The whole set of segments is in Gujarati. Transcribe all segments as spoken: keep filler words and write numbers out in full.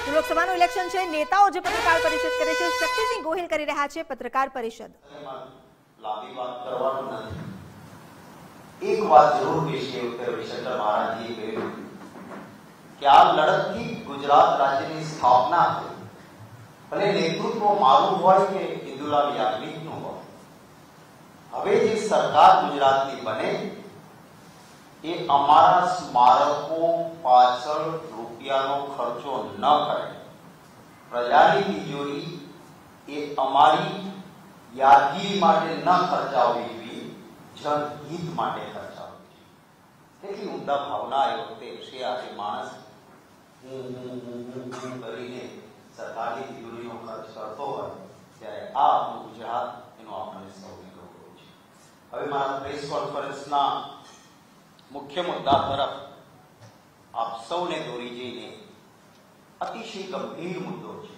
લોકસભાનું ઇલેક્શન છે, નેતાઓ જે પત્રકાર પરિષદ કરે છે, શક્તિસિંહ ગોહિલ કરી રહ્યા છે પત્રકાર પરિષદ. લાંબી વાત કરવાનું નથી. એક વાત જરૂર કહીશ કે રવિશંકર મહારાજજીએ કહ્યું કે આ લડતથી ગુજરાત રાજ્યની સ્થાપના થઈ. ભલે નેતૃત્વ મારું હોય કે ઇન્દુલાલ યાજ્ઞિકનું હોય, હવે જે સરકાર ગુજરાતની બને એ અમારા સ્મારકો પાછળ રૂપિયાનો ખર્ચો ન કરે. પ્રજાની તિજોરી એ અમારી યાદગીરી માટે ન ખર્ચાવવી જોઈએ, જનહિત માટે ખર્ચાવવી જોઈએ. તેથી ઉમદા ભાવના એ વખતે છે. આજે માણસ હું હું હું હું કરીને સરકારની તિજોરીનો ખર્ચ કરતો હોય ત્યારે આ આપણું ગુજરાત એનો આપણને સૌને ગૌરવ છે. હવે મારા પ્રેસ કોન્ફરન્સના મુખ્ય મુદ્દા તરફ આપ સૌને દોરી જઈને અતિશય ગંભીર મુદ્દો છે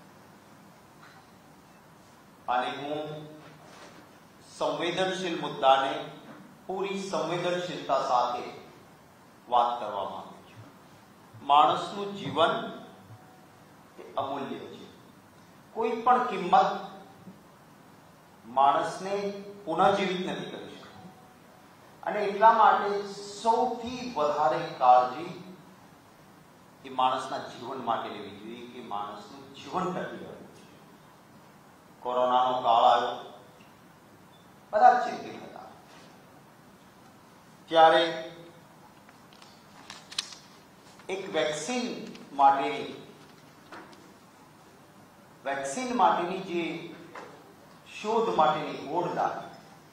અને હું સંવેદનશીલ મુદ્દાને પૂરી સંવેદનશીલતા સાથે વાત કરવા માંગુ છું. માણસનું જીવન એ અમૂલ્ય છે. કોઈ પણ કિંમત માણસને પુનઃજીવિત નથી કરી શકતી અને એટલા માટે સૌથી વધારે કાળજી એ માણસના જીવન માટે લેવી જોઈએ કે માણસનું જીવન ટકી રહ્યું છે. કોરોનાનો કાળ આવ્યો, બધા ચિંતિત હતા. ત્યારે એક વેક્સિન માટેની વેક્સિન માટેની જે શોધ માટેની હોડ લાગી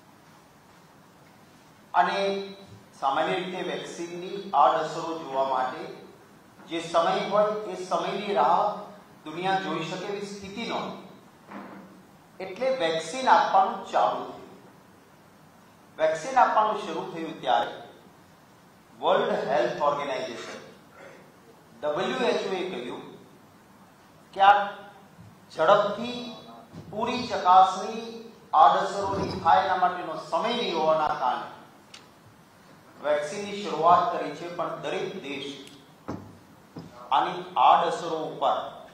અને સામાન્ય રીતે વેક્સિનની આડઅસરો જોવા માટે જે સમય હોય એ સમયની રાહ દુનિયા જોઈ શકે એવી સ્થિતિ નહોતી. એટલે વેક્સિન આપવાનું ચાલુ થયું. વેક્સિન આપવાનું શરૂ થયું ત્યારે વર્લ્ડ હેલ્થ ઓર્ગેનાઇઝેશન ડબલ્યુએચઓ એ કહ્યું કે આ ઝડપથી પૂરી ચકાસણી આડઅસરોની થાય એના માટેનો સમય નહીં હોવાના કારણે વેક્સિનની શરૂઆત કરી છે. પણ દરેક દેશ આની આડઅસરો ઉપર